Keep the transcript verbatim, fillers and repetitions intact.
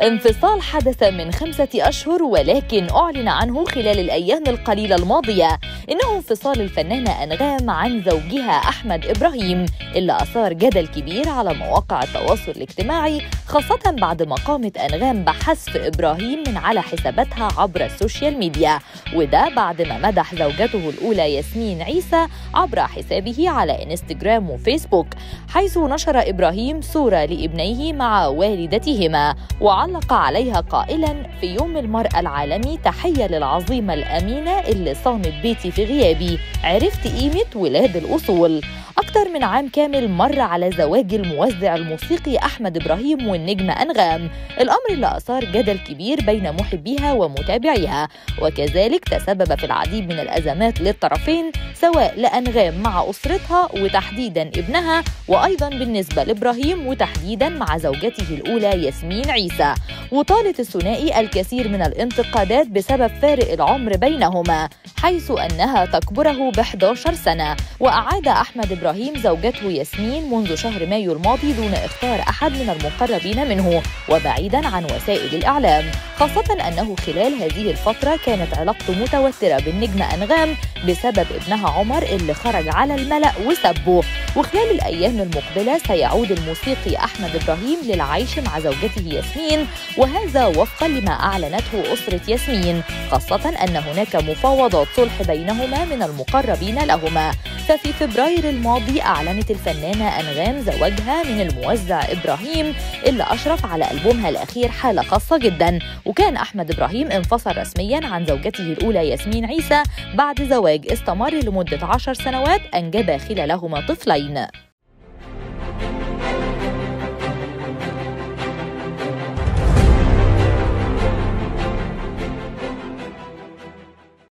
انفصال حدث من خمسة أشهر، ولكن أعلن عنه خلال الأيام القليلة الماضية. إنه انفصال الفنانة أنغام عن زوجها أحمد إبراهيم، اللي أثار جدل كبير على مواقع التواصل الاجتماعي، خاصة بعد ما قامت أنغام بحذف إبراهيم من على حساباتها عبر السوشيال ميديا، وده بعد ما مدح زوجته الأولى ياسمين عيسى عبر حسابه على إنستجرام وفيسبوك، حيث نشر إبراهيم صورة لابنيه مع والدتهما وعلق عليها قائلاً: في يوم المرأة العالمي تحية للعظيمة الأمينة اللي صانت بيتي في غيابي، عرفت قيمة ولاد الأصول. أكتر من عام كامل مر على زواج الموزع الموسيقي أحمد إبراهيم والنجمة أنغام، الأمر اللي أثار جدل كبير بين محبيها ومتابعيها، وكذلك تسبب في العديد من الأزمات للطرفين، سواء لأنغام مع أسرتها وتحديداً ابنها، وأيضاً بالنسبة لإبراهيم وتحديداً مع زوجته الأولى ياسمين عيسى. وطالت الثنائي الكثير من الانتقادات بسبب فارق العمر بينهما، حيث أنها تكبره ب إحدى عشرة سنة. وأعاد أحمد إبراهيم زوجته ياسمين منذ شهر مايو الماضي دون اختيار أحد من المقربين منه وبعيداً عن وسائل الإعلام، خاصة أنه خلال هذه الفترة كانت علاقته متوترة بالنجمة أنغام بسبب ابنها عمر اللي خرج على الملأ وسبه. وخلال الأيام المقبلة سيعود الموسيقي أحمد إبراهيم للعيش مع زوجته ياسمين، وهذا وفقاً لما أعلنته أسرة ياسمين، خاصة أن هناك مفاوضات صلح بينهما من المقربين لهما. ففي فبراير الماضي أعلنت الفنانة أنغام زواجها من الموزع إبراهيم اللي أشرف على ألبومها الأخير حالة خاصة جدا. وكان أحمد إبراهيم انفصل رسميا عن زوجته الأولى ياسمين عيسى بعد زواج استمر لمدة عشر سنوات أنجب خلالهما طفلين.